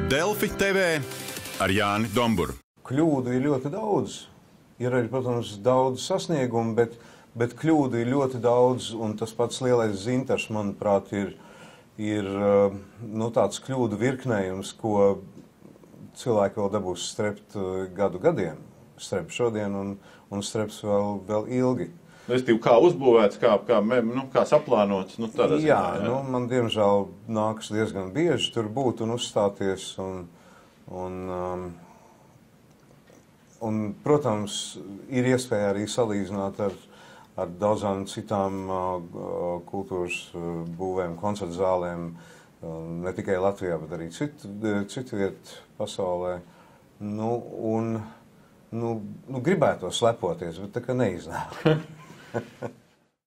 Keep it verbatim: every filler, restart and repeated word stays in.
Delfi T V ar Jāni Domburu. Kļūdu ir ļoti daudz. Ir arī, protams, daudz sasniegumu, bet, bet kļūdu ir ļoti daudz, un tas pats lielais zintars, manuprāt, ir, ir nu, tāds kļūdu virknējums, ko cilvēki vēl dabūs strept gadu gadiem. Strep šodien un, un streps vēl, vēl ilgi. Restīvi, kā uzbūvēts, kā, kā, nu, kā saplānots? Nu, jā, ziņā, jā. Nu, man diemžēl nākas diezgan bieži tur būt un uzstāties. Un, un, um, un, protams, ir iespēja arī salīdzināt ar, ar daudzām citām uh, kultūras uh, būvēm, koncertu zālēm, uh, ne tikai Latvijā, bet arī citu, citu vietu pasaulē. Nu, un, nu, nu, gribētu lepoties, bet tā kā neiznāk.